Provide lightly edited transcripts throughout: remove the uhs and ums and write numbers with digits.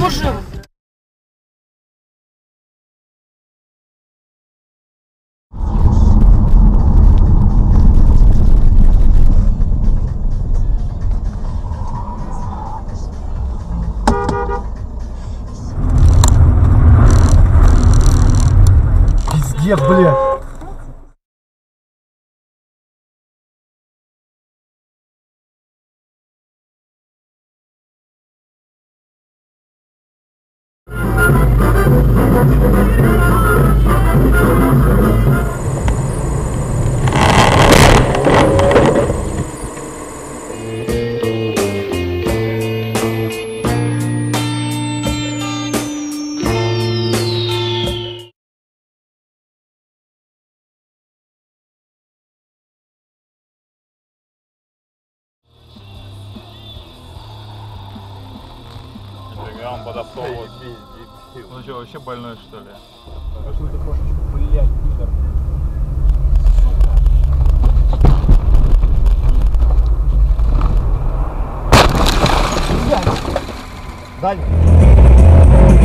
тоже. Пиздец, блядь. Он подошел. Ну что, вообще больной, что ли? Какую-то кошечку, блядь, пидор. Сука. Дальше.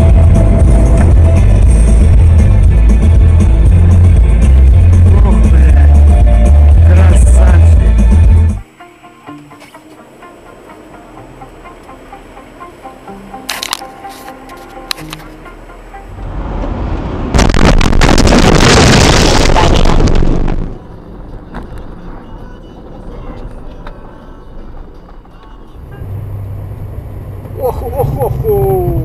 Охо-охо-хо!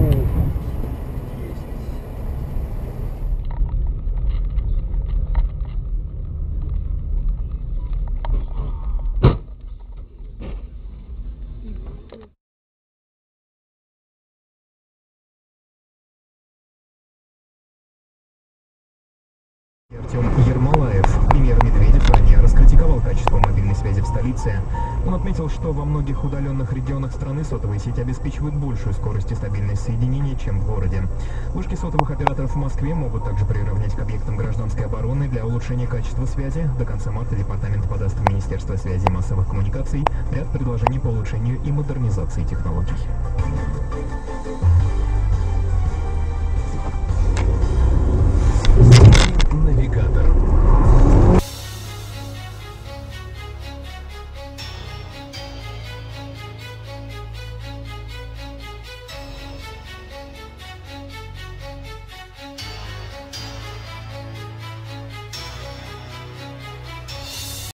Артем Ермолаев, премьер Медведев, ранее раскритиковал качество мобильной связи в столице. Он отметил, что во многих удаленных регионах страны сотовые сети обеспечивают большую скорость и стабильность соединения, чем в городе. Вышки сотовых операторов в Москве могут также приравнять к объектам гражданской обороны. Для улучшения качества связи до конца марта департамент подаст в Министерство связи и массовых коммуникаций ряд предложений по улучшению и модернизации технологий.